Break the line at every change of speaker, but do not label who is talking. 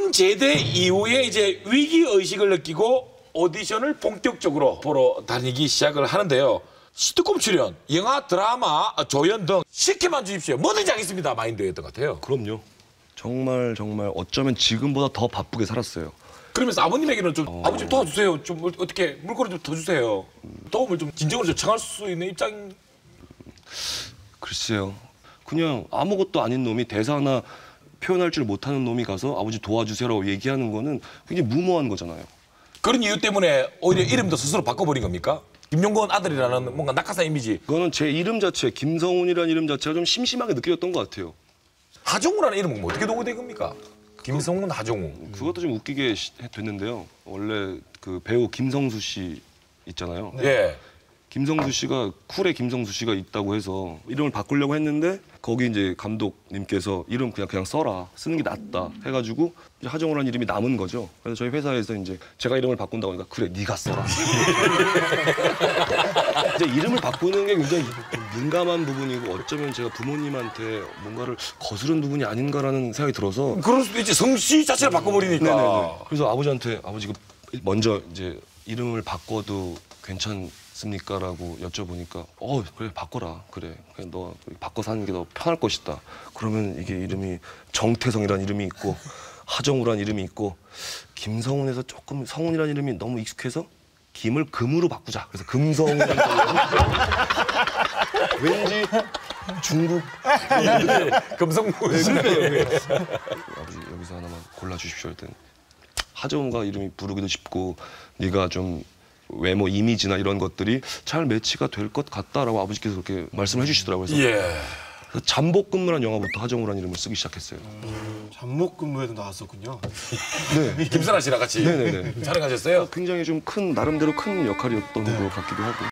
성제대 이후에 이제 위기 의식을 느끼고 오디션을 본격적으로 보러 다니기 시작을 하는데요. 시트콤 출연, 영화, 드라마, 조연 등 시켜만 주십시오. 뭐든지 하겠습니다. 마인드였던 것 같아요.
그럼요. 정말 어쩌면 지금보다 더 바쁘게 살았어요.
그러면서 아버님에게는 좀 아버지 도와주세요. 좀 어떻게 물건을 좀 더 주세요. 도움을 좀 진정으로 요청할 수 있는 입장.
글쎄요. 그냥 아무것도 아닌 놈이 대사 하나 표현할 줄 못하는 놈이 가서 아버지 도와주세요라고 얘기하는 거는 굉장히 무모한 거잖아요.
그런 이유 때문에 오히려 이름도 스스로 바꿔버린 겁니까? 김용건 아들이라는 뭔가 낙하산 이미지.
그거는 제 이름 자체, 김성훈이라는 이름 자체가 좀 심심하게 느껴졌던 것 같아요.
하정우라는 이름은 어떻게 도구된 겁니까? 김성훈, 하정우.
그것도 좀 웃기게 됐는데요. 원래 그 배우 김성수 씨 있잖아요.
예.
김성수 씨가 쿨의 김성수 씨가 있다고 해서 이름을 바꾸려고 했는데 거기 이제 감독님께서 이름 그냥 써라, 쓰는 게 낫다 해가지고 이제 하정우라는 이름이 남은 거죠. 그래서 저희 회사에서 이제 제가 이름을 바꾼다고 하니까 그래 네가 써라. 이제 이름을 바꾸는 게 굉장히 민감한 부분이고 어쩌면 제가 부모님한테 뭔가를 거스른 부분이 아닌가라는 생각이 들어서.
그럴 수도 있지. 성씨 자체를 바꿔버리니까.
네네네. 그래서 아버지한테 아버지 먼저 이제 이름을 바꿔도 괜찮습니까라고 여쭤보니까 그래 바꿔라. 그래 너 바꿔서 하는 게 더 편할 것이다. 그러면 이게 이름이 정태성이라는 이름이 있고 하정우라는 이름이 있고 김성훈에서 조금 성훈이라는 이름이 너무 익숙해서 김을 금으로 바꾸자. 그래서 금성훈이라는 왠지 중국
금성무.
아버지 여기서 하나만 골라주십시오. 일단 하정우가 이름이 부르기도 쉽고 네가 좀 외모 이미지나 이런 것들이 잘 매치가 될 것 같다라고 아버지께서 그렇게 말씀을 해주시더라고요. 그래서
예.
잠복근무라는 영화부터 하정우라는 이름을 쓰기 시작했어요.
잠복근무에도 나왔었군요.
네.
김선아 씨랑 같이
네네네.
촬영하셨어요?
굉장히 좀 나름대로 큰 역할이었던 것 같기도 하고.